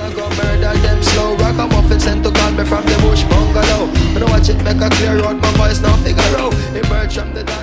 I go murder them slow. Rock a muffin sent to call me from the bush bungalow. When I watch it make a clear out, my voice now figure out. Emerge from the dark.